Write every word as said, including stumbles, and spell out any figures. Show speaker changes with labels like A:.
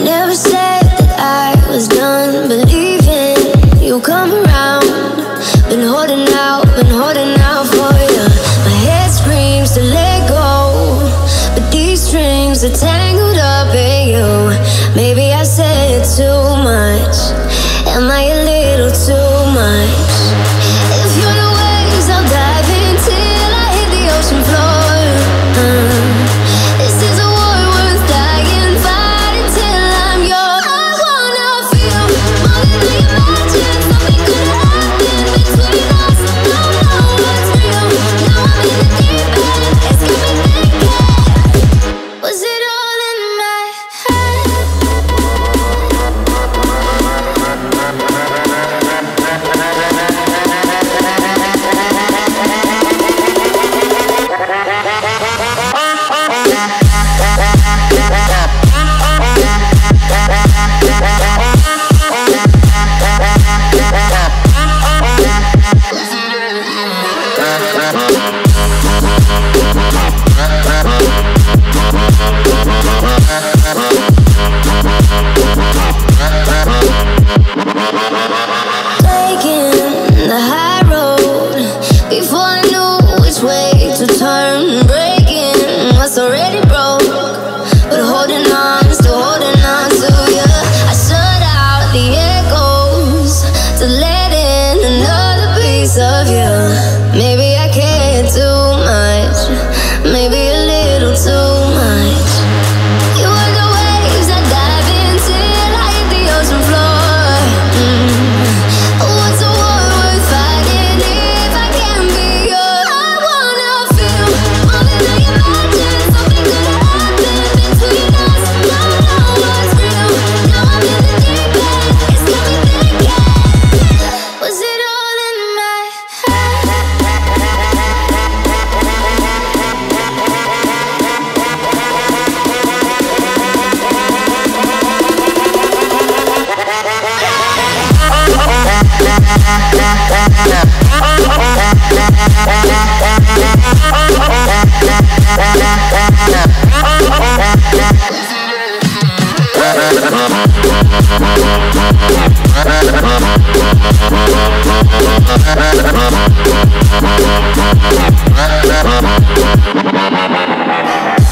A: Never said that I was done believing you come around. Been holding out, been holding out for you. My head screams to let go, but these strings are tangled up in you. Maybe I said too much. Am I a little too much? If you're the waves, I'll dive in till I hit the ocean floor. uh, This is a war worth dying, fighting till I'm yours. I wanna feel more than I imagine. Something could happen between us. Don't know what's real. Now I'm in the deep end. It's got me thinking, was it all in my head? Taking the high road before I knew which way to turn. Breaking what's already broke, but holding on, still holding on to you. I shut out the echoes to let in another piece of you. Maybe I care too much, maybe a little too much. You are the waves I dive in till I hit the ocean floor. mm. What's a war worth fighting if I can't be yours? I wanna feel more than I imagine. Something could happen between us. Don't know what's real. Now I'm in the deep end. It's got me thinking, was it all in my head?
B: We'll be right back.